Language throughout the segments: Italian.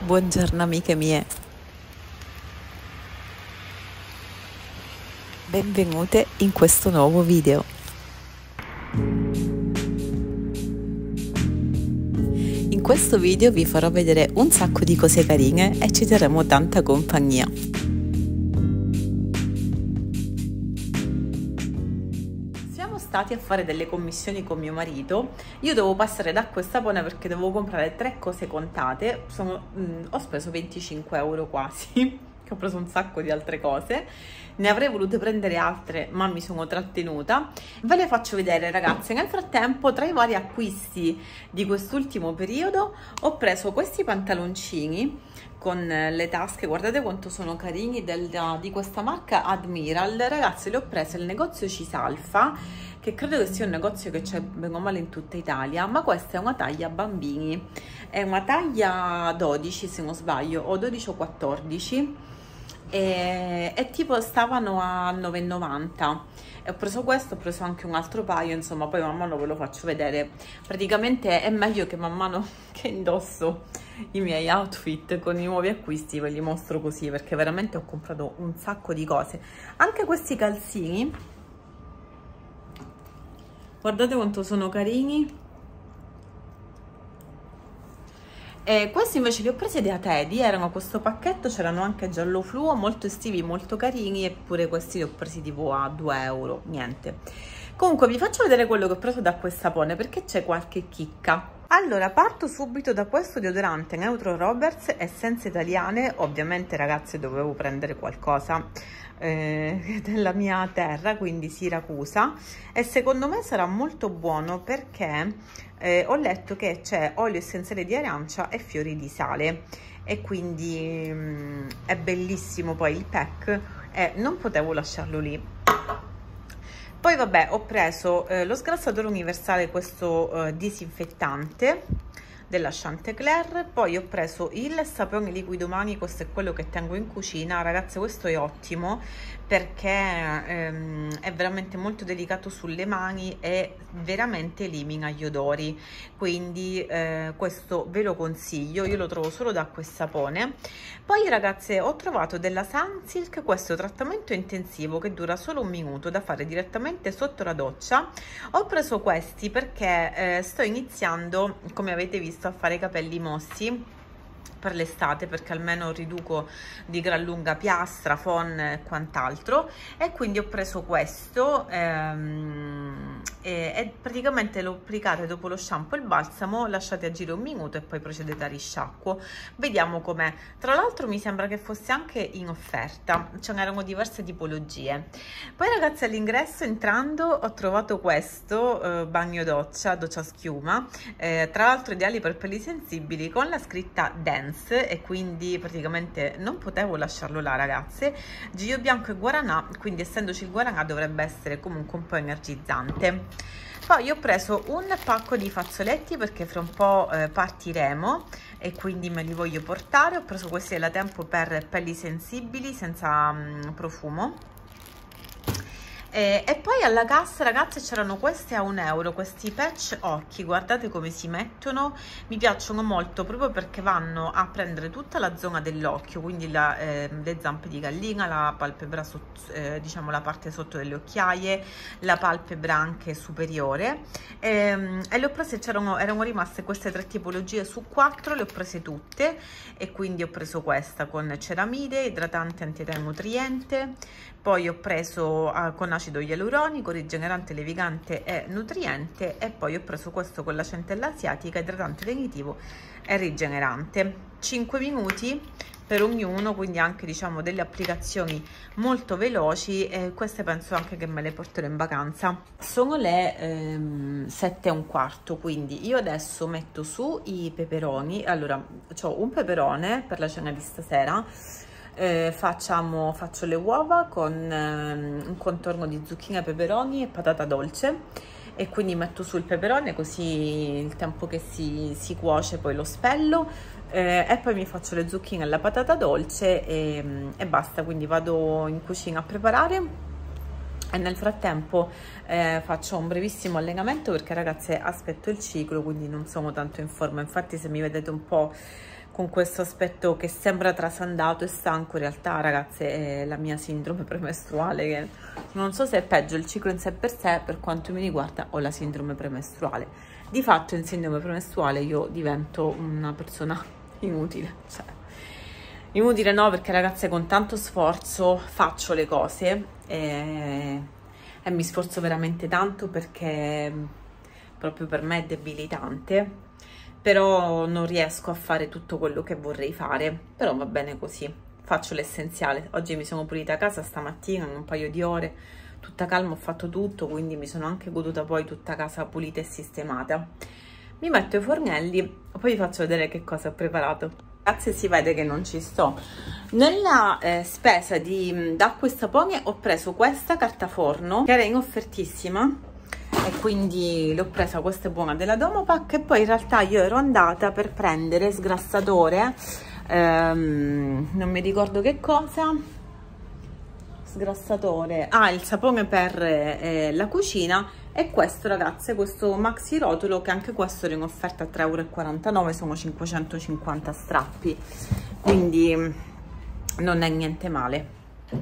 Buongiorno amiche mie, benvenute in questo nuovo video. In questo video vi farò vedere un sacco di cose carine e ci terremo tanta compagnia. Siamo stati a fare delle commissioni con mio marito. Io dovevo passare d'acqua e sapone perché dovevo comprare 3 cose contate. Ho speso 25 euro quasi, che ho preso un sacco di altre cose. Ne avrei volute prendere altre, ma mi sono trattenuta. Ve le faccio vedere, ragazze. Nel frattempo, tra i vari acquisti di quest'ultimo periodo, ho preso questi pantaloncini con le tasche. Guardate quanto sono carini, di questa marca Admiral. Ragazzi, li ho presi al negozio Cisalfa, che credo che sia un negozio che c'è bene o male in tutta Italia, ma questa è una taglia bambini, è una taglia 12 se non sbaglio, o 12 o 14, e tipo stavano a 9,90 e ho preso questo, ho preso anche un altro paio, insomma poi man mano ve lo faccio vedere. Praticamente è meglio che man mano che indosso i miei outfit con i nuovi acquisti ve li mostro così, perché veramente ho comprato un sacco di cose. Anche questi calzini, guardate quanto sono carini. E questi invece li ho presi da Teddy, erano questo pacchetto, c'erano anche giallo fluo, molto estivi, molto carini, eppure questi li ho presi tipo a 2 euro, niente. Comunque vi faccio vedere quello che ho preso da quel sapone, perché c'è qualche chicca. Allora, parto subito da questo deodorante Neutro Roberts, essenze italiane. Ovviamente, ragazze, dovevo prendere qualcosa della mia terra, quindi Siracusa, e secondo me sarà molto buono perché ho letto che c'è olio essenziale di arancia e fiori di sale, e quindi è bellissimo poi il pack e non potevo lasciarlo lì. Poi vabbè, ho preso lo sgrassatore universale, questo disinfettante della Chanticleer. Poi ho preso il sapone liquido mani, questo è quello che tengo in cucina. Ragazze, questo è ottimo perché è veramente molto delicato sulle mani e veramente elimina gli odori, quindi questo ve lo consiglio, io lo trovo solo da acqua e sapone. Poi, ragazze, ho trovato della Sunsilk questo trattamento intensivo che dura solo 1 minuto, da fare direttamente sotto la doccia. Ho preso questi perché sto iniziando, come avete visto, a fare i capelli mossi per l'estate, perché almeno riduco di gran lunga piastra, phon e quant'altro, e quindi ho preso questo e praticamente lo applicate dopo lo shampoo e il balsamo, lasciate agire 1 minuto e poi procedete a risciacquo. Vediamo com'è. Tra l'altro mi sembra che fosse anche in offerta, ce n'erano diverse tipologie. Poi, ragazzi, all'ingresso entrando ho trovato questo bagno doccia schiuma, tra l'altro ideali per pelli sensibili, con la scritta Dance, e quindi praticamente non potevo lasciarlo là, ragazze. Gio bianco e guaranà, quindi essendoci il guaranà dovrebbe essere comunque un po' energizzante. Poi ho preso un pacco di fazzoletti perché fra un po' partiremo e quindi me li voglio portare. Ho preso questi della Tempo per pelli sensibili senza profumo. E poi alla cassa, ragazze, c'erano queste a 1 euro, questi patch occhi, guardate come si mettono, mi piacciono molto proprio perché vanno a prendere tutta la zona dell'occhio, quindi le zampe di gallina, la palpebra diciamo la parte sotto delle occhiaie, la palpebra anche superiore, e le ho prese, erano rimaste queste 3 tipologie su 4, le ho prese tutte, e quindi ho preso questa con ceramide, idratante antietermo nutriente. Poi ho preso con acido ialuronico, rigenerante, levigante e nutriente, e poi ho preso questo con la centella asiatica, idratante lenitivo e rigenerante. 5 minuti per ognuno, quindi anche, diciamo, delle applicazioni molto veloci, e queste penso anche che me le porterò in vacanza. Sono le 7:15, quindi io adesso metto su i peperoni. Allora, ho un peperone per la cena di stasera. Faccio le uova con un contorno di zucchine, peperoni e patata dolce, e quindi metto sul peperone, così il tempo che si cuoce poi lo spello, e poi mi faccio le zucchine e la patata dolce e basta. Quindi vado in cucina a preparare e nel frattempo faccio un brevissimo allenamento perché, ragazze, aspetto il ciclo, quindi non sono tanto in forma. Infatti, se mi vedete un po' con questo aspetto che sembra trasandato e stanco. In realtà, ragazze, è la mia sindrome premestruale, che non so se è peggio il ciclo in sé per sé. Per quanto mi riguarda, ho la sindrome premestruale. Di fatto in sindrome premestruale io divento una persona inutile, cioè inutile no, perché ragazze con tanto sforzo faccio le cose e mi sforzo veramente tanto, perché proprio per me è debilitante, però non riesco a fare tutto quello che vorrei fare, però va bene così, faccio l'essenziale. Oggi mi sono pulita a casa stamattina in un paio di ore, tutta calma, ho fatto tutto, quindi mi sono anche goduta poi tutta casa pulita e sistemata. Mi metto i fornelli e poi vi faccio vedere che cosa ho preparato. Ragazzi, si vede che non ci sto. Nella spesa d'acqua e sapone ho preso questa carta forno che era in offertissima, e quindi l'ho presa, questa è buona, della Domopac. E poi in realtà io ero andata per prendere sgrassatore, non mi ricordo che cosa, sgrassatore, il sapone per la cucina, e questo, ragazze, questo maxi rotolo, che anche questo era in offerta a 3,49 €, sono 550 strappi, quindi non è niente male.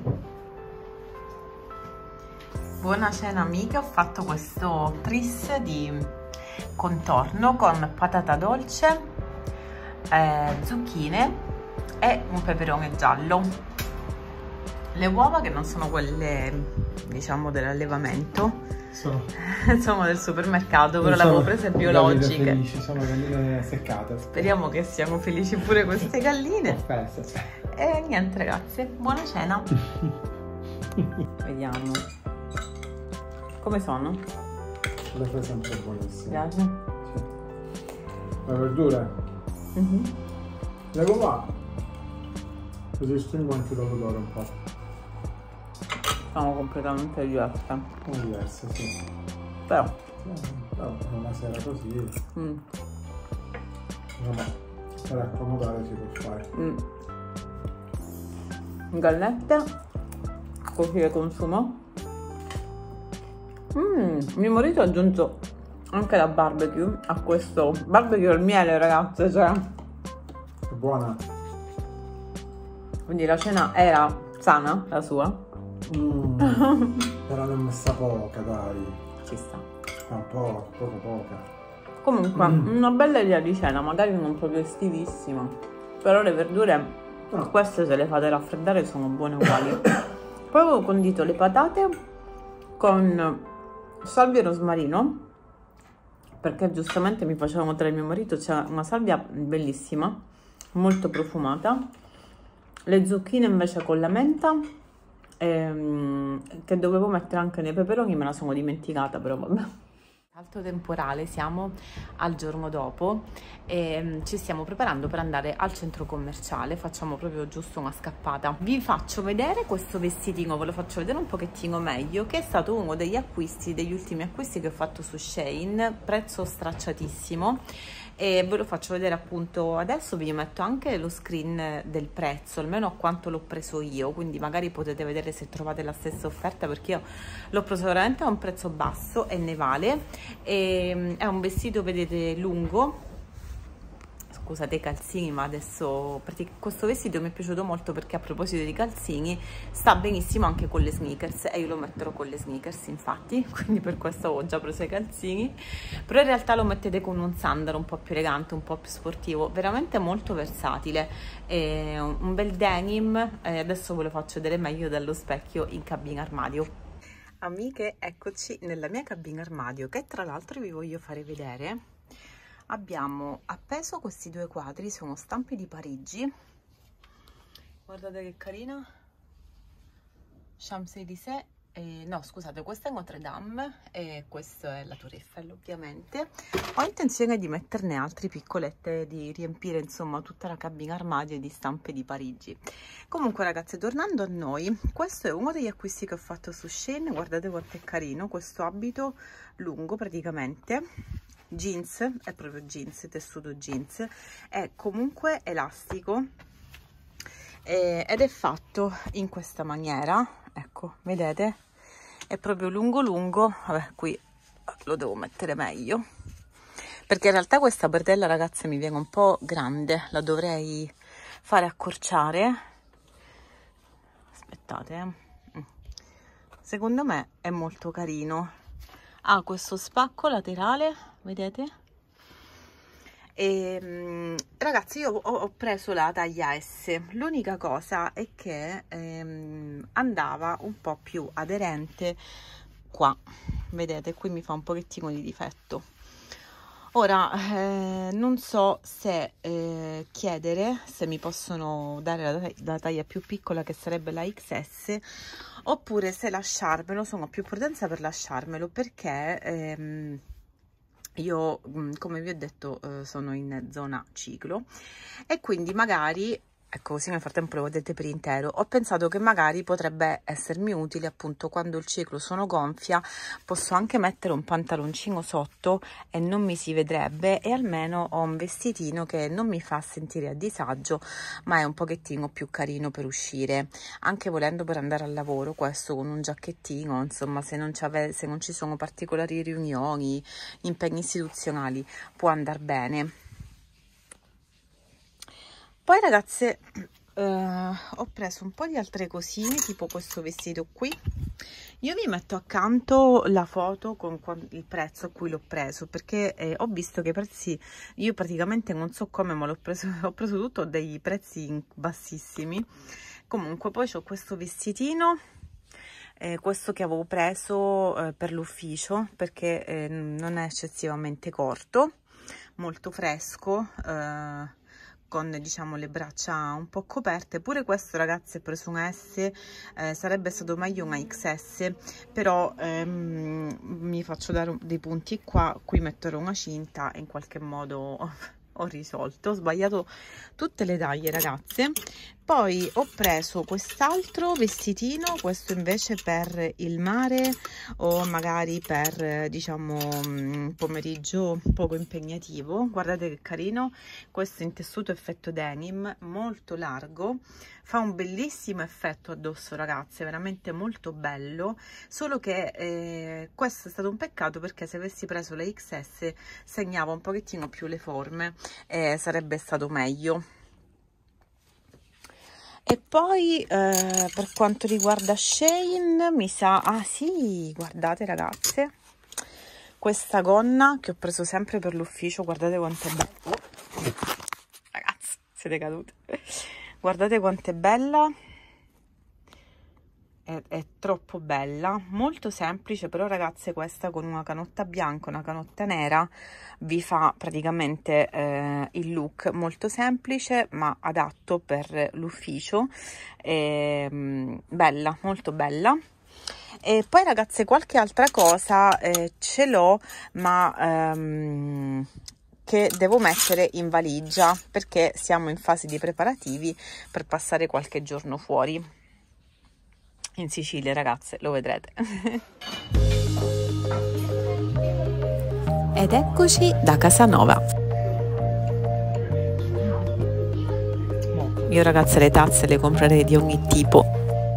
Buona cena amiche, ho fatto questo tris di contorno con patata dolce, zucchine e un peperone giallo. Le uova, che non sono quelle diciamo dell'allevamento, sono del supermercato, però le avevo prese biologiche. Felici, sono galline seccate. Speriamo che siano felici pure queste galline. E niente ragazze, buona cena. Vediamo come sono. Le fai sempre buonissime. Piace? Sì. Le verdure? Le uova così stringo anche dall'odore un po'. Sono completamente diverse. Sono diverse, sì. Però una sera così vabbè, per accomodare si può fare. Gallette così le consumo. Mio marito ha aggiunto anche la barbecue a questo barbecue al miele, ragazze, cioè È buona. quindi la cena era sana, la sua. Però ne ho messa poca, dai. Ci sta. Poca. Comunque una bella idea di cena, magari non proprio estivissima, però le verdure queste, se le fate raffreddare, sono buone uguali. Poi avevo condito le patate con salvia e rosmarino, perché giustamente mi faceva notare mio marito, c'è una salvia bellissima, molto profumata. Le zucchine invece con la menta, che dovevo mettere anche nei peperoni, me la sono dimenticata, però vabbè. Salto temporale, siamo al giorno dopo e ci stiamo preparando per andare al centro commerciale, facciamo proprio giusto una scappata. Vi faccio vedere questo vestitino, ve lo faccio vedere un pochettino meglio, che è stato uno degli ultimi acquisti che ho fatto su Shein, prezzo stracciatissimo, e ve lo faccio vedere appunto adesso. Vi metto anche lo screen del prezzo, almeno a quanto l'ho preso io, quindi magari potete vedere se trovate la stessa offerta, perché io l'ho preso veramente a un prezzo basso e ne vale. E è un vestito, vedete, lungo, scusate i calzini, ma adesso questo vestito mi è piaciuto molto, perché a proposito di calzini sta benissimo anche con le sneakers, e io lo metterò con le sneakers infatti, quindi per questo ho già preso i calzini. Però in realtà lo mettete con un sandalo un po' più elegante, un po' più sportivo, veramente molto versatile, un bel denim. Adesso ve lo faccio vedere meglio dallo specchio in cabina armadio. Amiche, eccoci nella mia cabina armadio, che tra l'altro vi voglio fare vedere. Abbiamo appeso questi due quadri, sono stampe di Parigi, guardate che carina, Champs-Élysées, no scusate, questa è Notre Dame e questa è la Tour Eiffel ovviamente. Ho intenzione di metterne altri piccolette, di riempire insomma tutta la cabina armadio di stampe di Parigi. Comunque ragazze, tornando a noi, questo è uno degli acquisti che ho fatto su Shein. Guardate quanto è carino questo abito lungo, praticamente jeans, è proprio jeans, tessuto jeans, è comunque elastico ed è fatto in questa maniera, ecco, vedete, è proprio lungo lungo. Vabbè, qui lo devo mettere meglio. perché in realtà questa bretella, ragazze, mi viene un po' grande, la dovrei fare accorciare. Aspettate, secondo me è molto carino, ha questo spacco laterale, vedete? E, ragazzi, io ho preso la taglia S, l'unica cosa è che andava un po' più aderente qua, vedete, qui mi fa un pochettino di difetto. Ora non so se chiedere se mi possono dare la taglia più piccola, che sarebbe la XS, oppure se lasciarmelo. Sono più prudenza per lasciarmelo, perché io, come vi ho detto, sono in zona ciclo e quindi magari, ecco, così nel frattempo lo vedete per intero, ho pensato che magari potrebbe essermi utile, appunto, quando il ciclo sono gonfia, posso anche mettere un pantaloncino sotto e non mi si vedrebbe, e almeno ho un vestitino che non mi fa sentire a disagio, ma è un pochettino più carino per uscire, anche volendo per andare al lavoro. Questo con un giacchettino, insomma, se non ci sono particolari riunioni, impegni istituzionali, può andare bene. Poi, ragazze, ho preso un po' di altre cosine, tipo questo vestito qui. Io vi metto accanto la foto con il prezzo a cui l'ho preso, perché ho visto che i prezzi, io praticamente non so come, ma ho preso tutto a dei prezzi bassissimi. Comunque, poi ho questo vestitino, questo che avevo preso per l'ufficio, perché non è eccessivamente corto, molto fresco, con, diciamo, le braccia un po' coperte. Pure questo, ragazzi, è preso un S, sarebbe stato meglio una XS, però mi faccio dare dei punti qua, qui metterò una cinta e in qualche modo ho risolto. Ho sbagliato tutte le taglie, ragazze. Poi ho preso quest'altro vestitino, questo invece per il mare o magari per, diciamo, un pomeriggio poco impegnativo. Guardate che carino, questo in tessuto effetto denim, molto largo, fa un bellissimo effetto addosso, ragazze, veramente molto bello, solo che questo è stato un peccato, perché se avessi preso la XS segnava un pochettino più le forme e sarebbe stato meglio. E poi per quanto riguarda Shein, mi sa, ah sì, guardate, ragazze, questa gonna che ho preso sempre per l'ufficio, guardate quanto è bella. Ragazzi, siete cadute, guardate quanto è bella, è troppo bella, molto semplice, però, ragazze, questa con una canotta bianca, una canotta nera, vi fa praticamente il look molto semplice ma adatto per l'ufficio. Bella, molto bella. E poi, ragazze, qualche altra cosa ce l'ho, ma che devo mettere in valigia, perché siamo in fase di preparativi per passare qualche giorno fuori in Sicilia, ragazze, lo vedrete. Ed eccoci da Casanova. Io, ragazze, le tazze le comprerei di ogni tipo.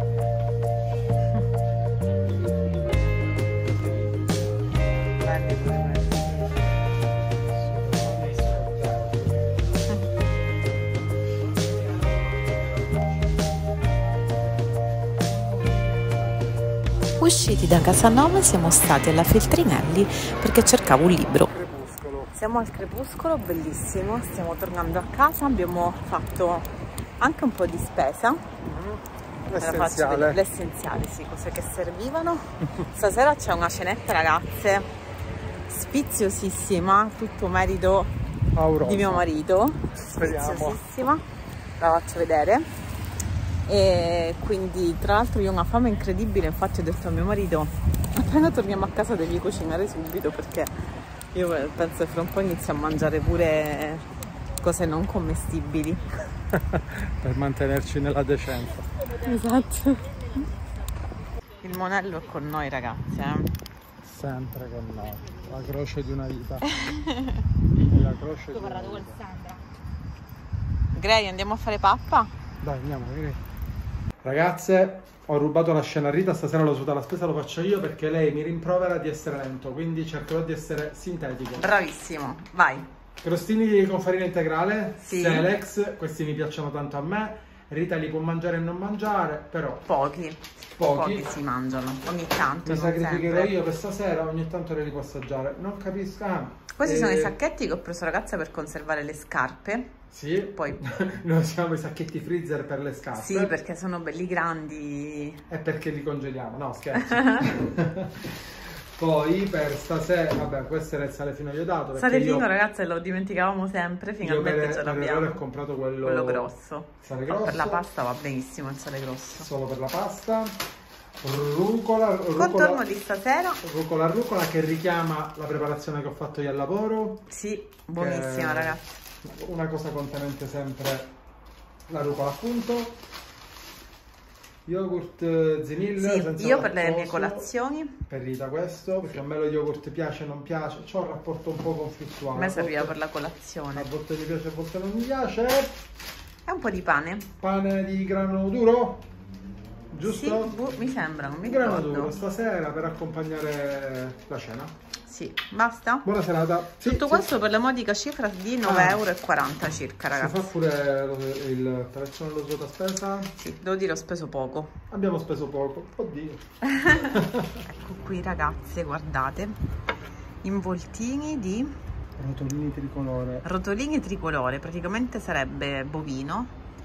Usciti da Casanova siamo stati alla Feltrinelli perché cercavo un libro. Siamo al crepuscolo, bellissimo, stiamo tornando a casa, abbiamo fatto anche un po' di spesa. L'essenziale, sì, cose che servivano. Stasera c'è una cenetta, ragazze, spiziosissima, tutto merito di mio marito. Speriamo. Spiziosissima, la faccio vedere. E quindi, tra l'altro, io ho una fame incredibile, infatti ho detto a mio marito: appena torniamo a casa devi cucinare subito, perché io penso che fra un po' inizio a mangiare pure cose non commestibili. Per mantenerci nella decenza. Esatto. Il monello è con noi, ragazze. Sempre con noi. La croce di una vita. La croce di una vita. Grey, andiamo a fare pappa? Dai, andiamo, Grey. Ragazze, ho rubato la scena a Rita, stasera l'ho usata la spesa, lo faccio io perché lei mi rimprovera di essere lento, quindi cercherò di essere sintetico. Bravissimo, vai. Crostini con farina integrale, sì. Selex, questi mi piacciono tanto a me. Rita li può mangiare e non mangiare, però pochi si mangiano, ogni tanto. Mi sacrificherò io per stasera, ogni tanto li può assaggiare. Non capisco. Questi sono i sacchetti che ho preso, ragazza, per conservare le scarpe. Sì, poi noi usiamo i sacchetti freezer per le scarpe. Sì, perché sono belli grandi. E perché li congeliamo, no scherzo. Poi per stasera, vabbè, questo era il sale fino iodato. Sale fino, ragazzi, lo dimenticavamo sempre, finalmente ce l'abbiamo. Io ho comprato quello grosso. Sale grosso. Per la pasta va benissimo il sale grosso. Solo per la pasta. Rucola. Contorno di stasera. Rucola che richiama la preparazione che ho fatto io al lavoro. Sì, buonissima, ragazzi. Una cosa contenente sempre la rucola, appunto. Yogurt Zinil, sì, io per le mie colazioni. Per Rita questo, perché a me lo yogurt piace o non piace, c'ho un rapporto un po' conflittuale. A me serviva per la colazione. A volte mi piace, a volte non mi piace. E un po' di pane. Pane di grano duro, giusto? Sì, mi sembra, non mi ricordo. Grano duro stasera per accompagnare la cena. Sì, basta? Buona serata. Tutto questo per la modica cifra di 9,40 € circa, ragazzi. Si fa pure il prezzo dello svuota spesa? Sì, devo dire ho speso poco. Abbiamo speso poco, oddio. Ecco qui, ragazze, guardate. Involtini di... Rotolini tricolore, praticamente sarebbe bovino,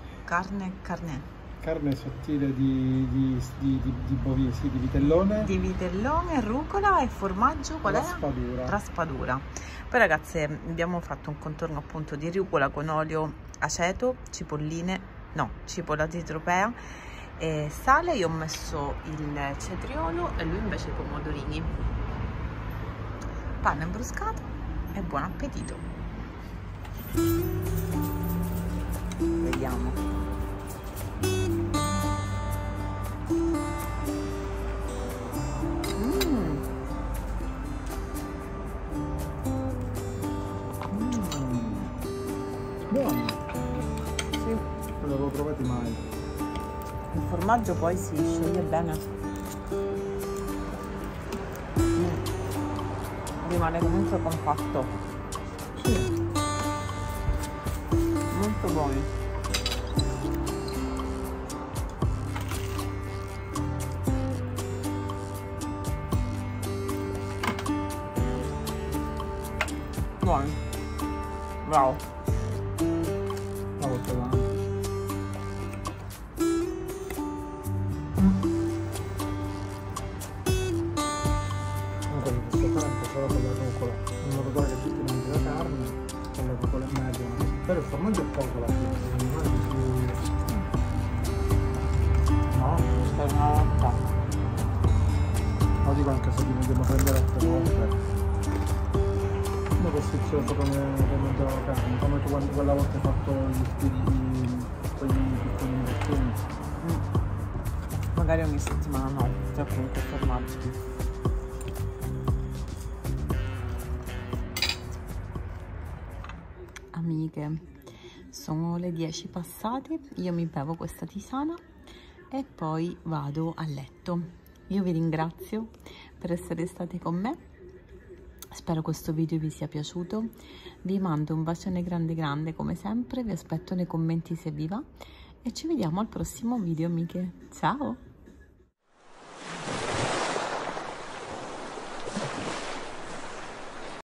carne sottile di bovino, sì, di vitellone. Di vitellone, rucola e formaggio, qual Raspadura. È? Raspadura. Poi, ragazze, abbiamo fatto un contorno appunto di rucola con olio aceto, cipolla di tropea e sale. Io ho messo il cetriolo e lui invece i pomodorini. Panna imbruscata e buon appetito. Vediamo. Buono. Sì, non l'avevo provati mai. Il formaggio poi si scioglie bene. Rimane comunque compatto. Sì. Molto buoni. Buoni. Bravo. Solo con la rucola, in modo tale che tutti mangi la carne, con la rucola in mezzo. Però il formaggio è poco la pizza, secondo me è più... No? Lo dico anche se dobbiamo prendere altre cose. Come costicchioso come mangiavo la carne, come tu quella volta hai fatto gli spiedini, quegli piccoli inversioni. Magari ogni settimana no, già comunque il formaggio. Amiche, sono le 10 passate, io mi bevo questa tisana e poi vado a letto. Io vi ringrazio per essere state con me, spero questo video vi sia piaciuto, vi mando un bacione grande come sempre, vi aspetto nei commenti se vi va e ci vediamo al prossimo video, amiche. Ciao!